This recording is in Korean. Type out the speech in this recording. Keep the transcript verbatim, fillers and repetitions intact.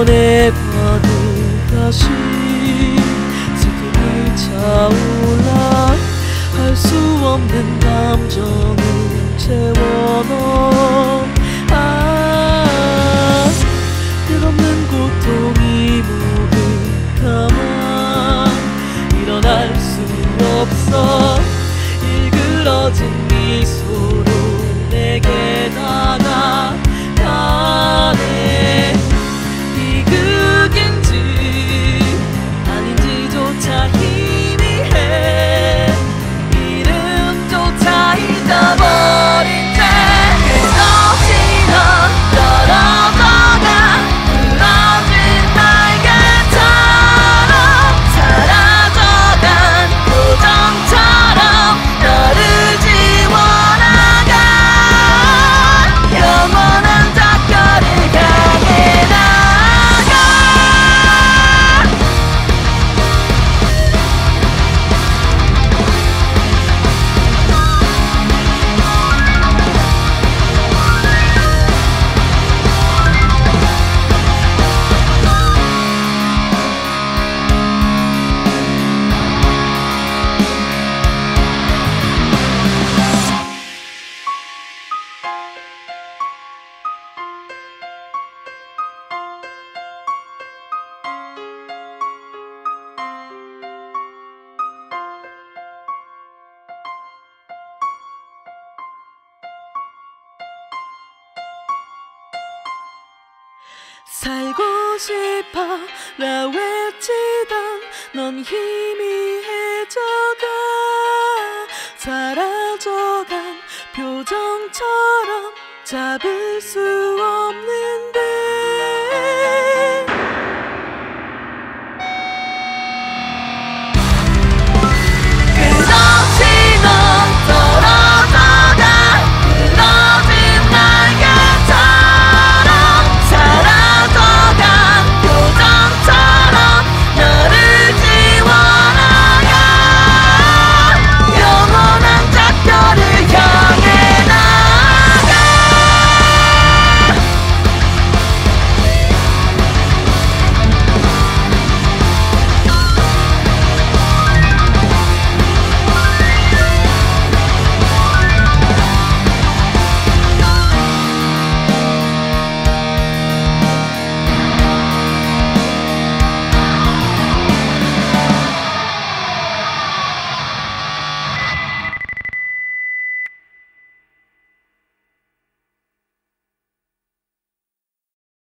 꺼내봐도 다시 슬픔이 차올라 할 수 없는 감정을 채워넣어. 아, 끝없는 고통이 목을 감아 일어날 수 없어. 일그러진 미소로 내게 다가가네. 비극인지 아닌지조차 희미해. 이름조차 잊어버린 채 끝없이 넌 떨어져가 부러진 날개처럼 사라져간 표정처럼 너를 지워나가. 영원한 작별을 향해 나가. 살고 싶어 라 외치던 넌 희미해져가 사라져간 표정처럼 잡을 수 없는데